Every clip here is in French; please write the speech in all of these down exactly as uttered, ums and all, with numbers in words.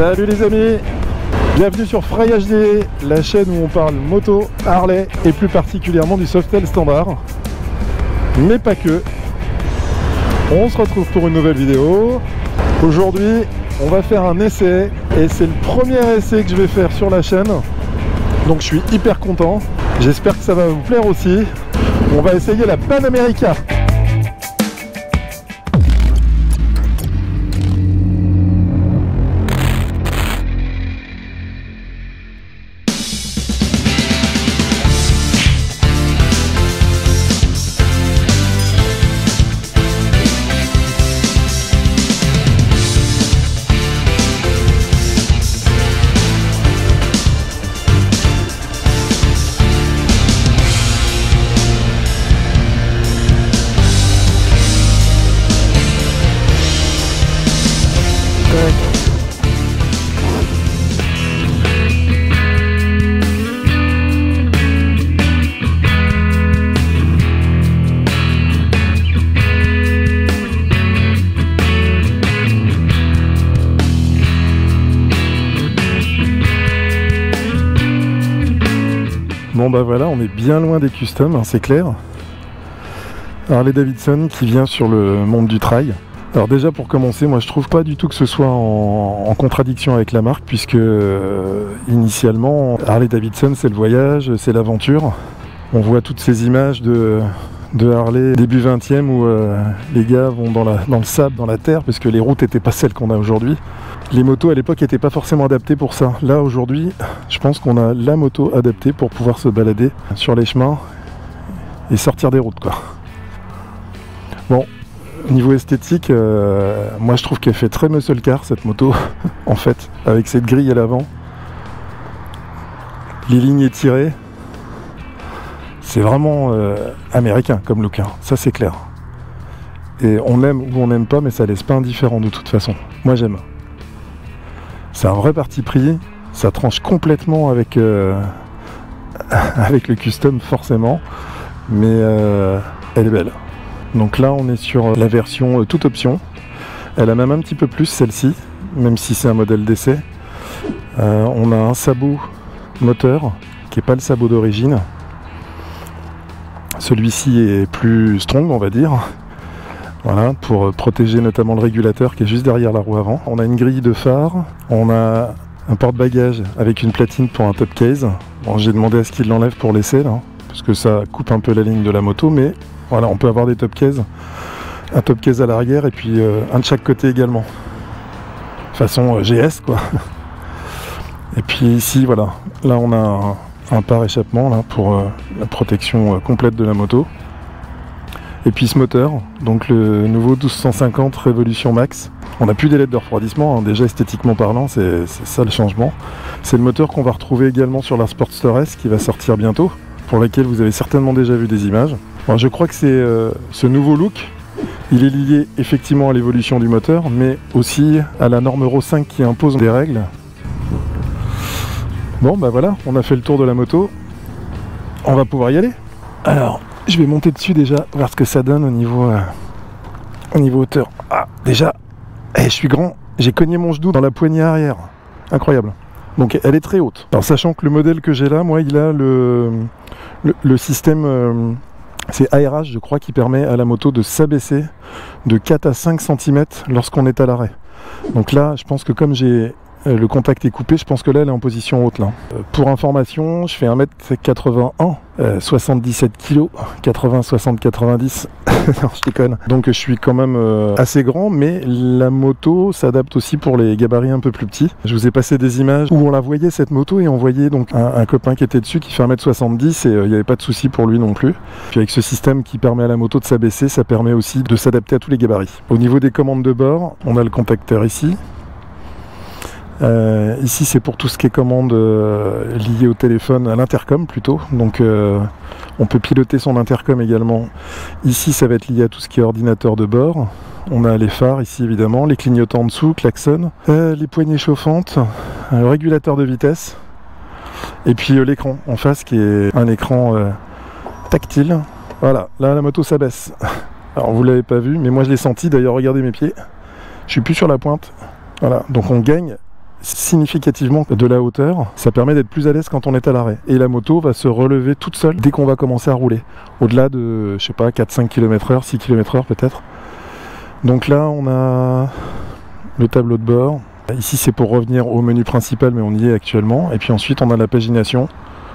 Salut les amis, bienvenue sur Fry H D, la chaîne où on parle moto, Harley et plus particulièrement du Softail standard, mais pas que. On se retrouve pour une nouvelle vidéo. Aujourd'hui on va faire un essai et c'est le premier essai que je vais faire sur la chaîne, donc je suis hyper content. J'espère que ça va vous plaire aussi. On va essayer la Pan America. Bon bah voilà, on est bien loin des customs, hein, c'est clair. Harley Davidson qui vient sur le monde du trail. Alors déjà pour commencer, moi je trouve pas du tout que ce soit en, en contradiction avec la marque, puisque euh, initialement Harley Davidson c'est le voyage, c'est l'aventure. On voit toutes ces images de, de Harley début vingtième où euh, les gars vont dans, la, dans le sable, dans la terre, parce que les routes n'étaient pas celles qu'on a aujourd'hui. Les motos à l'époque n'étaient pas forcément adaptées pour ça. Là aujourd'hui, je pense qu'on a la moto adaptée pour pouvoir se balader sur les chemins et sortir des routes, quoi. Bon, niveau esthétique, euh, moi je trouve qu'elle fait très muscle car cette moto, en fait, avec cette grille à l'avant, les lignes étirées. C'est vraiment euh, américain comme look, hein. Ça c'est clair. Et on aime ou on n'aime pas, mais ça laisse pas indifférent de toute façon. Moi j'aime. C'est un vrai parti pris, ça tranche complètement avec, euh, avec le custom forcément, mais euh, elle est belle. Donc là on est sur la version euh, toute option, elle a même un petit peu plus celle-ci, même si c'est un modèle d'essai. Euh, on a un sabot moteur, qui n'est pas le sabot d'origine. Celui-ci est plus strong on va dire. Voilà, pour protéger notamment le régulateur qui est juste derrière la roue avant. On a une grille de phare, on a un porte-bagages avec une platine pour un top case. Bon, j'ai demandé à ce qu'il l'enlève pour l'essai là, parce que ça coupe un peu la ligne de la moto, mais voilà, on peut avoir des top cases. Un top case à l'arrière et puis euh, un de chaque côté également. Façon euh, G S quoi. Et puis ici, voilà, là on a un, un pare-échappement là, pour euh, la protection euh, complète de la moto. Et puis ce moteur, donc le nouveau douze cent cinquante Révolution Max. On n'a plus des L E D de refroidissement, hein, déjà esthétiquement parlant, c'est ça le changement. C'est le moteur qu'on va retrouver également sur la Sportster S qui va sortir bientôt, pour laquelle vous avez certainement déjà vu des images. Alors, je crois que c'est euh, ce nouveau look, il est lié effectivement à l'évolution du moteur, mais aussi à la norme Euro cinq qui impose des règles. Bon bah voilà, on a fait le tour de la moto, on va pouvoir y aller. Alors, je vais monter dessus déjà, voir ce que ça donne au niveau, euh, au niveau hauteur. Ah, déjà, eh, je suis grand, j'ai cogné mon genou dans la poignée arrière. Incroyable. Donc elle est très haute. Alors sachant que le modèle que j'ai là, moi, il a le, le, le système, euh, c'est A R H, je crois, qui permet à la moto de s'abaisser de quatre à cinq centimètres lorsqu'on est à l'arrêt. Donc là, je pense que comme j'ai... le contact est coupé, je pense que là elle est en position haute là. Euh, pour information, je fais un mètre quatre-vingt-un, euh, soixante-dix-sept kilos, quatre-vingts, soixante, quatre-vingt-dix, non je déconne. Donc je suis quand même euh, assez grand, mais la moto s'adapte aussi pour les gabarits un peu plus petits. Je vous ai passé des images où on la voyait cette moto et on voyait donc un, un copain qui était dessus qui fait un mètre soixante-dix et il euh, n'y avait pas de souci pour lui non plus. Puis avec ce système qui permet à la moto de s'abaisser, ça permet aussi de s'adapter à tous les gabarits. Au niveau des commandes de bord, on a le contacteur ici. Euh, ici c'est pour tout ce qui est commande euh, liée au téléphone, à l'intercom plutôt, donc euh, on peut piloter son intercom également. Ici ça va être lié à tout ce qui est ordinateur de bord. On a les phares ici évidemment, les clignotants en dessous, klaxon, euh, les poignées chauffantes, le régulateur de vitesse et puis euh, l'écran en face qui est un écran euh, tactile. Voilà, là la moto s'abaisse. Alors vous l'avez pas vu mais moi je l'ai senti, d'ailleurs regardez mes pieds, je suis plus sur la pointe. Voilà, donc on gagne significativement de la hauteur. Ça permet d'être plus à l'aise quand on est à l'arrêt. Et la moto va se relever toute seule dès qu'on va commencer à rouler. Au-delà de, je sais pas, quatre cinq kilomètres heure, six kilomètres heure peut-être. Donc là, on a le tableau de bord. Ici, c'est pour revenir au menu principal, mais on y est actuellement. Et puis ensuite, on a la pagination.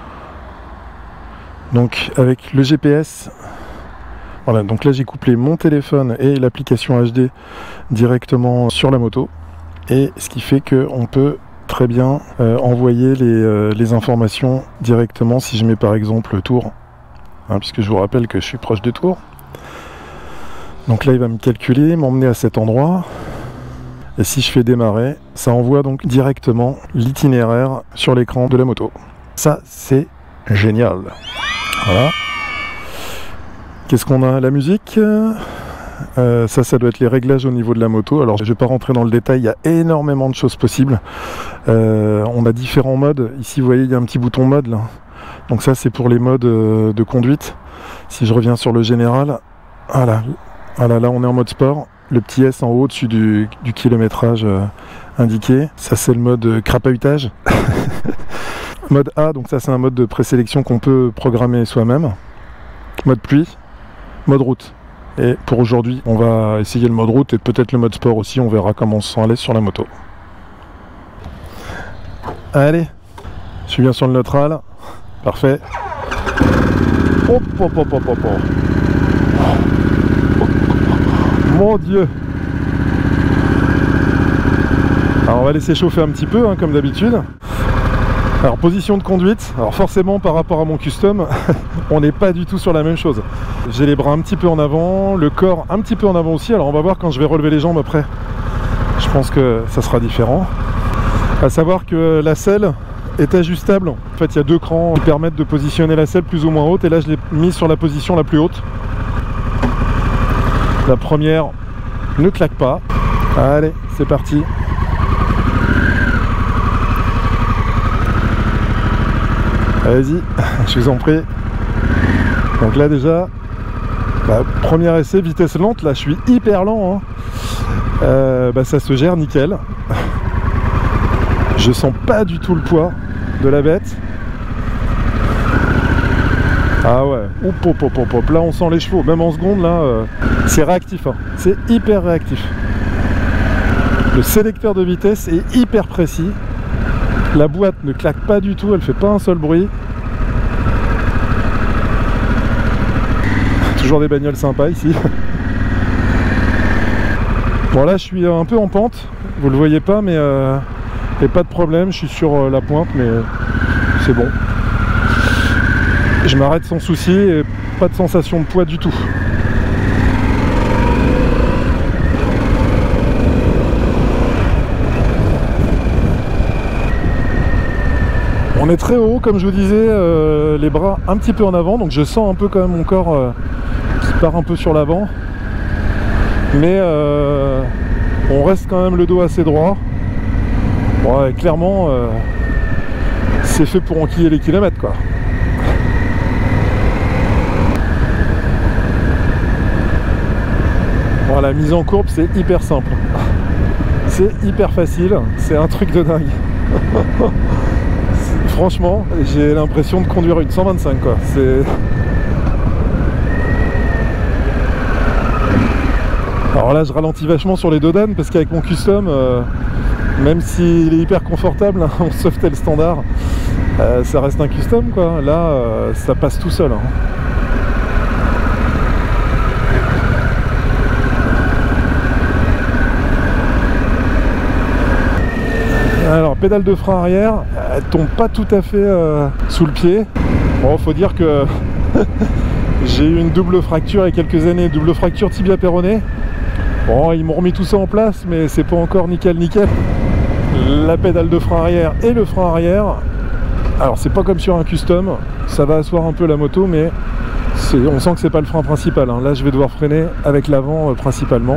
Donc avec le G P S... Voilà, donc là j'ai couplé mon téléphone et l'application H D directement sur la moto, et ce qui fait qu'on peut très bien euh, envoyer les, euh, les informations directement si je mets par exemple Tours, hein, puisque je vous rappelle que je suis proche de Tours. Donc là il va me calculer, m'emmener à cet endroit, et si je fais démarrer, ça envoie donc directement l'itinéraire sur l'écran de la moto. Ça c'est génial. Voilà. Qu'est-ce qu'on a? La musique, euh, ça, ça doit être les réglages au niveau de la moto. Alors, je ne vais pas rentrer dans le détail, il y a énormément de choses possibles. Euh, on a différents modes. Ici, vous voyez, il y a un petit bouton mode, là. Donc ça, c'est pour les modes euh, de conduite. Si je reviens sur le général, voilà. Voilà, là, on est en mode sport. Le petit S en haut, au-dessus du, du kilométrage euh, indiqué. Ça, c'est le mode euh, crapahutage. Mode A, donc ça, c'est un mode de présélection qu'on peut programmer soi-même. Mode pluie. Mode route. Et pour aujourd'hui, on va essayer le mode route et peut-être le mode sport aussi, on verra comment on se sent à l'aise sur la moto. Allez, je suis bien sur le neutral. Parfait. Hop, hop, hop, hop, hop, hop. Mon Dieu. Alors on va laisser chauffer un petit peu, hein, comme d'habitude. Alors position de conduite, alors forcément par rapport à mon custom, on n'est pas du tout sur la même chose. J'ai les bras un petit peu en avant, le corps un petit peu en avant aussi, alors on va voir quand je vais relever les jambes après. Je pense que ça sera différent. À savoir que la selle est ajustable. En fait il y a deux crans qui permettent de positionner la selle plus ou moins haute, et là je l'ai mise sur la position la plus haute. La première ne claque pas. Allez, c'est parti. Allez-y, je vous en prie. Donc là déjà, bah, premier essai, vitesse lente, là je suis hyper lent, hein. euh, bah, ça se gère nickel. Je sens pas du tout le poids de la bête. Ah ouais, hop, hop, hop, hop, hop. Là on sent les chevaux, même en seconde là, euh, c'est réactif, hein. C'est hyper réactif. Le sélecteur de vitesse est hyper précis. La boîte ne claque pas du tout, elle fait pas un seul bruit. Toujours des bagnoles sympas ici. Bon là je suis un peu en pente, vous le voyez pas, mais euh, et pas de problème, je suis sur euh, la pointe, mais euh, c'est bon. Je m'arrête sans souci et pas de sensation de poids du tout. On est très haut, comme je vous disais, euh, les bras un petit peu en avant, donc je sens un peu quand même mon corps euh, qui part un peu sur l'avant. Mais euh, on reste quand même le dos assez droit. Bon, ouais, clairement, euh, c'est fait pour enquiller les kilomètres, quoi. Bon, la mise en courbe, c'est hyper simple. C'est hyper facile, c'est un truc de dingue. Franchement, j'ai l'impression de conduire une cent vingt-cinq, quoi. C'est... Alors là, je ralentis vachement sur les dodanes parce qu'avec mon custom, euh, même s'il est hyper confortable, hein, on Softail standard, euh, ça reste un custom, quoi. Là, euh, ça passe tout seul, hein. Alors, pédale de frein arrière, elle tombe pas tout à fait euh, sous le pied. Bon, faut dire que j'ai eu une double fracture il y a quelques années, double fracture tibia péroné. Bon, ils m'ont remis tout ça en place, mais c'est pas encore nickel nickel. La pédale de frein arrière et le frein arrière. Alors, c'est pas comme sur un custom, ça va asseoir un peu la moto, mais on sent que c'est pas le frein principal, hein. Là, je vais devoir freiner avec l'avant euh, principalement.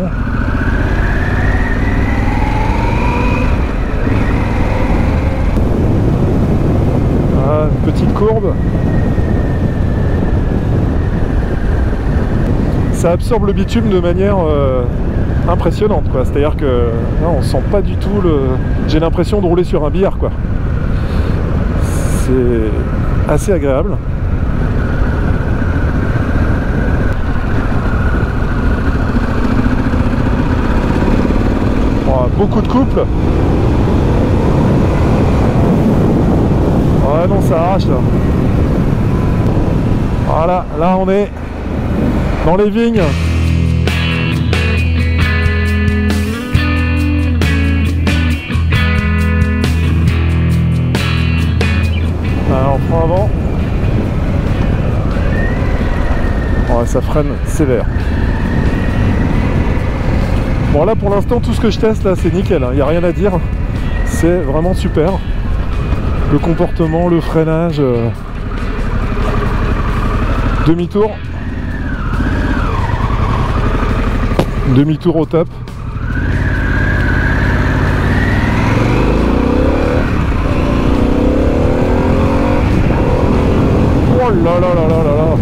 Petite courbe, ça absorbe le bitume de manière euh, impressionnante, quoi. C'est-à-dire que là, on sent pas du tout le... J'ai l'impression de rouler sur un billard, quoi. C'est assez agréable. Oh, beaucoup de couple. Ouais, non, ça arrache, là. Voilà, là, on est dans les vignes. Alors, on prend avant. Ouais, ça freine sévère. Bon, là pour l'instant, tout ce que je teste là, c'est nickel, il n'y a rien à dire. C'est vraiment super. Le comportement, le freinage. Euh... Demi-tour. Demi-tour au top. Oh là là là là là là.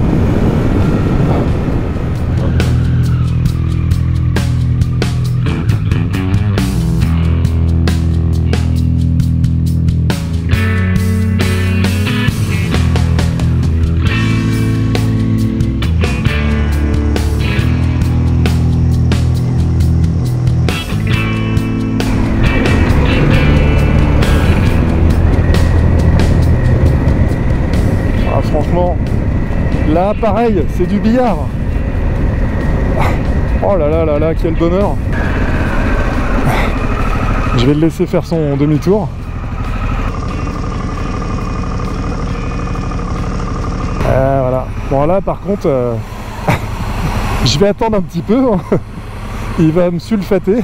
Franchement, là pareil, c'est du billard. Oh là là là là, quel bonheur. Je vais le laisser faire son demi-tour. Euh, voilà. Bon là par contre, euh, je vais attendre un petit peu. Il va me sulfater.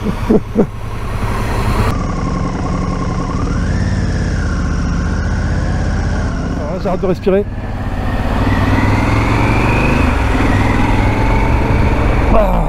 J'arrête de respirer. Ah.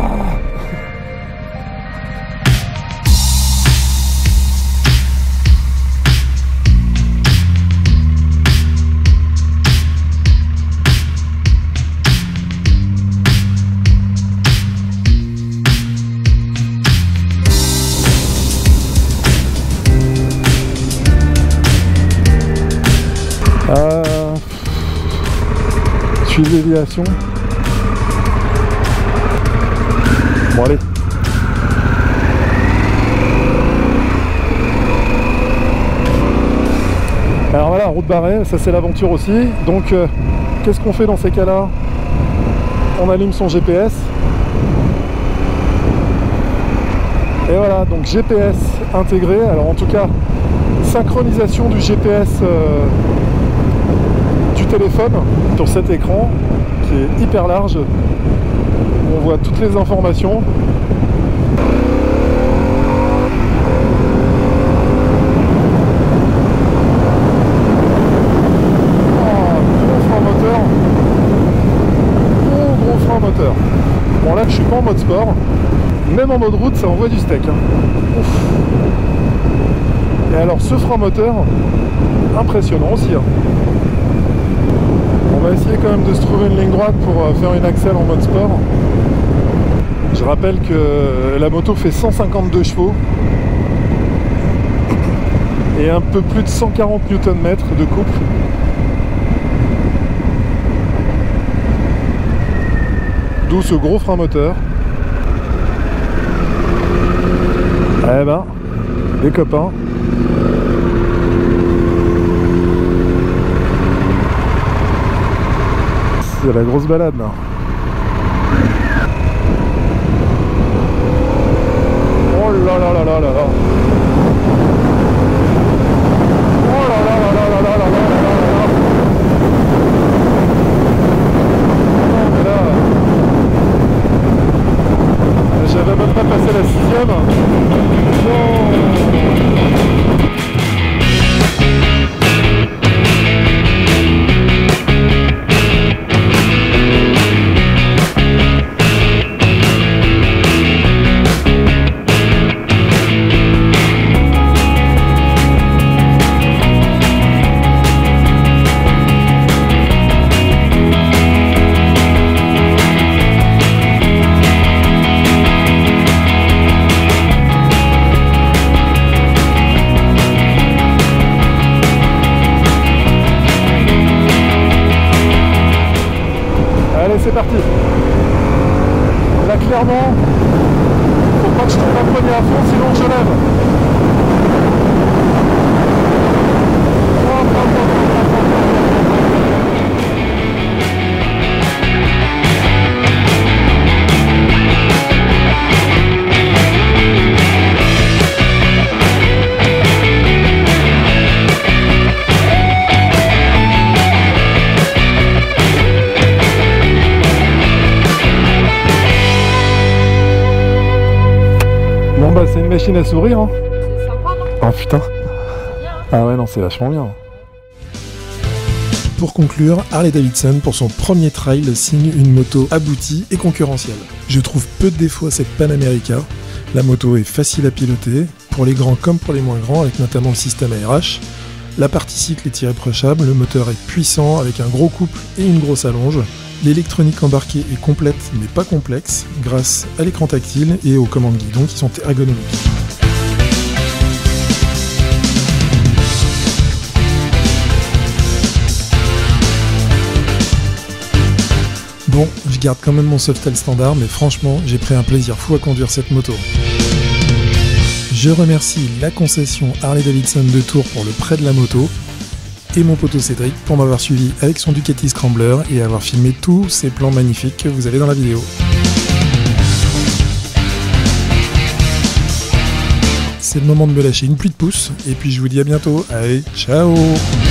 Euh, suivi déviation. Bon allez. Alors voilà, route barrée, ça c'est l'aventure aussi. Donc euh, qu'est-ce qu'on fait dans ces cas-là? On allume son G P S. Et voilà, donc G P S intégré. Alors en tout cas, synchronisation du G P S euh, du téléphone sur cet écran qui est hyper large. On voit toutes les informations. Bon là je suis pas en mode sport, même en mode route ça envoie du steak, hein. Ouf. Et alors ce frein moteur, impressionnant aussi, hein. On va essayer quand même de se trouver une ligne droite pour faire une accel en mode sport. Je rappelle que la moto fait cent cinquante-deux chevaux et un peu plus de cent quarante newton-mètres de couple. D'où ce gros frein moteur. Eh ben, les copains. C'est la grosse balade là. Oh là là là là là là. Oh là là là là là là là là là. J'avais même pas passé la sixième. c'est parti. Là clairement, faut pas que je trouve la première à fond, sinon je lève. Bon bah c'est une machine à sourire hein. Sympa non? Oh putain. Ah ouais non c'est vachement bien. Pour conclure, Harley-Davidson pour son premier trail signe une moto aboutie et concurrentielle. Je trouve peu de défauts à cette Pan America. La moto est facile à piloter, pour les grands comme pour les moins grands, avec notamment le système A R H. La partie cycle est irréprochable, le moteur est puissant avec un gros couple et une grosse allonge. L'électronique embarquée est complète mais pas complexe, grâce à l'écran tactile et aux commandes guidon qui sont ergonomiques. Bon, je garde quand même mon Softail standard, mais franchement, j'ai pris un plaisir fou à conduire cette moto. Je remercie la concession Harley-Davidson de Tours pour le prêt de la moto, et mon poteau Cédric pour m'avoir suivi avec son Ducati Scrambler et avoir filmé tous ces plans magnifiques que vous avez dans la vidéo. C'est le moment de me lâcher une pluie de pouces, et puis je vous dis à bientôt. Allez, ciao!